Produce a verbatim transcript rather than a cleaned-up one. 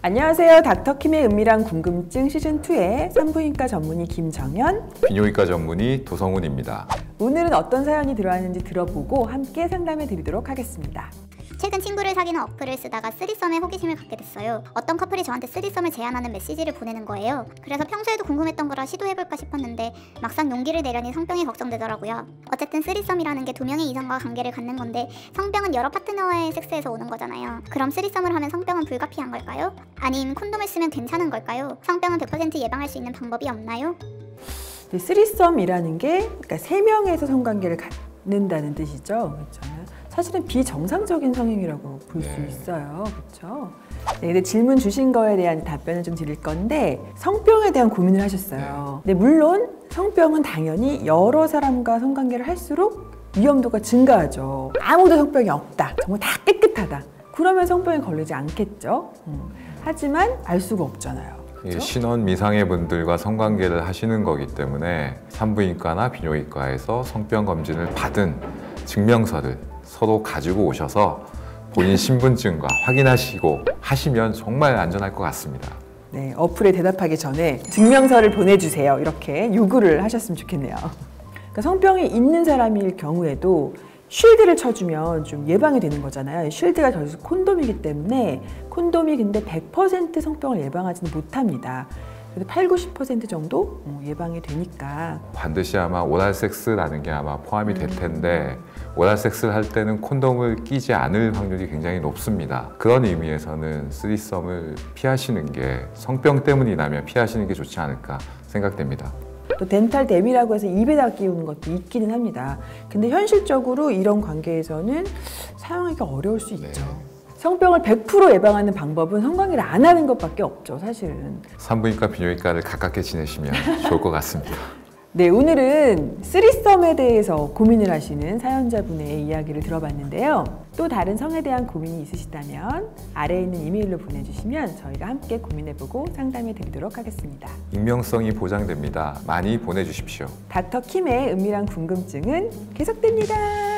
안녕하세요. 닥터킴의 은밀한 궁금증 시즌이의 산부인과 전문의 김정연, 비뇨기과 전문의 도성훈입니다. 오늘은 어떤 사연이 들어왔는지 들어보고 함께 상담해 드리도록 하겠습니다. 최근 친구를 사귀는 어플을 쓰다가 쓰리썸에 호기심을 갖게 됐어요. 어떤 커플이 저한테 쓰리썸을 제안하는 메시지를 보내는 거예요. 그래서 평소에도 궁금했던 거라 시도해볼까 싶었는데 막상 용기를 내려니 성병이 걱정되더라고요. 어쨌든 쓰리썸이라는 게 두 명의 이성과 관계를 갖는 건데 성병은 여러 파트너와의 섹스에서 오는 거잖아요. 그럼 쓰리썸을 하면 성병은 불가피한 걸까요? 아님 콘돔을 쓰면 괜찮은 걸까요? 성병은 백 퍼센트 예방할 수 있는 방법이 없나요? 네, 쓰리썸이라는 게 그러니까 세 명에서 성관계를 갖는다는 뜻이죠. 그렇죠? 사실은 비정상적인 성행위라고 볼 수 네. 있어요. 그렇죠? 네, 근데 질문 주신 거에 대한 답변을 좀 드릴 건데 성병에 대한 고민을 하셨어요. 네, 물론 성병은 당연히 여러 사람과 성관계를 할수록 위험도가 증가하죠. 아무도 성병이 없다. 정말 다 깨끗하다. 그러면 성병에 걸리지 않겠죠. 음. 하지만 알 수가 없잖아요. 그렇죠? 신원 미상의 분들과 성관계를 하시는 거기 때문에 산부인과나 비뇨기과에서 성병 검진을 받은 증명서를 서로 가지고 오셔서 본인 신분증과 확인하시고 하시면 정말 안전할 것 같습니다. 네, 어플에 대답하기 전에 증명서를 보내주세요. 이렇게 요구를 하셨으면 좋겠네요. 그러니까 성병이 있는 사람일 경우에도 쉴드를 쳐주면 좀 예방이 되는 거잖아요. 쉴드가 결국 콘돔이기 때문에 콘돔이 근데 백 퍼센트 성병을 예방하지는 못합니다. 그래도 팔, 구십 퍼센트 정도 예방이 되니까 반드시 아마 오랄 섹스라는 게 아마 포함이 될 텐데 오랄 섹스를 할 때는 콘돔을 끼지 않을 확률이 굉장히 높습니다. 그런 의미에서는 쓰리썸을 피하시는 게 성병 때문이라면 피하시는 게 좋지 않을까 생각됩니다. 또 덴탈 댐이라고 해서 입에다 끼우는 것도 있기는 합니다. 근데 현실적으로 이런 관계에서는 사용하기가 어려울 수 있죠. 네. 성병을 백 퍼센트 예방하는 방법은 성관계를 안 하는 것밖에 없죠, 사실은. 산부인과 비뇨기과를 가깝게 지내시면 좋을 것 같습니다. 네, 오늘은 쓰리썸에 대해서 고민을 하시는 사연자분의 이야기를 들어봤는데요. 또 다른 성에 대한 고민이 있으시다면 아래에 있는 이메일로 보내주시면 저희가 함께 고민해보고 상담해 드리도록 하겠습니다. 익명성이 보장됩니다. 많이 보내주십시오. 닥터킴의 은밀한 궁금증은 계속됩니다.